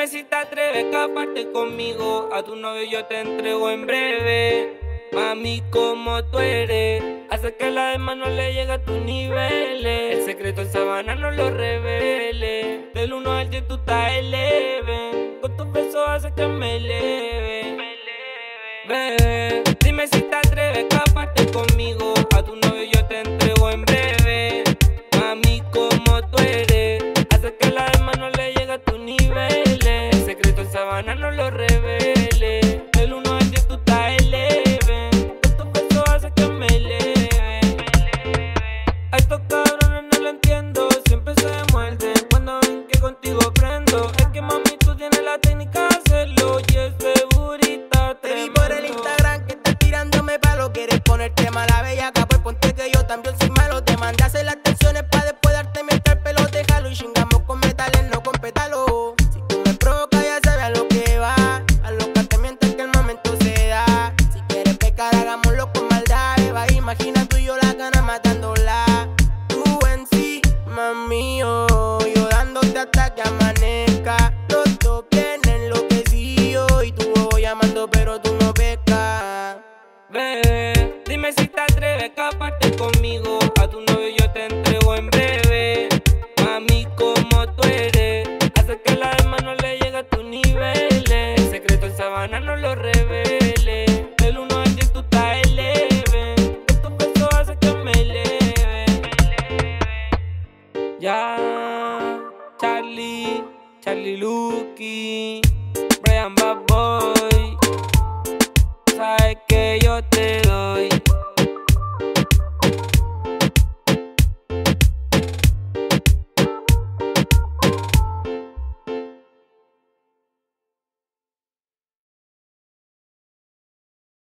Dime si te atreves a escaparte conmigo. A tu novio yo te entrego en breve. Mami, como tú eres, hace que la demás no le llegue a tus niveles. El secreto en sabana no lo revele. Del 1 al 10 tú estás eleve. Con tus besos hace que me eleve. Bebé, dime si te atreves a escaparte conmigo. A tu novio yo te entrego en breve. Mami, como tú eres, hace que la demás no le llegue a tus niveles. El secreto en sabana no lo revele. Del 1 al 10 tú estás eleve. Con tus besos hace que me eleve. A estos cabrones no lo entiendo, siempre se muerden cuando ven que contigo prendo. Es que mami tú tienes la técnica de hacerlo y es segurita. Te vi por el Instagram que estás tirándome palo. Quieres ponerte mala bellaca, pues ponte que yo también soy malo. Te mandé a hacer las tensiones pa' después darte mientras el pelo te jalo. Y chingamos con metales, no con pétalos. Si tú me provocas ya sabes a lo que va. Alócate mientras que el momento se da. Si quieres pecar hagámoslo con maldad. Eva, imagina tú y yo la gana matándola. Tú encima mío, yo dándote hasta que amanezca. Los dos vienen enloquecidos y tú voy llamando pero tú no pescas. Bebé, dime si te atreves a escaparte conmigo. A tu novio yo te entrego en breve. Mami, como tú eres, hace que la demás no le llegue a tus niveles. El secreto en sabana no lo revele. Del 1 al 10 tú estás eleve. Con tus besos hace que me eleve. Ya, Charlie Lucky, Brian Bad Boy. Sabes que yo te doy.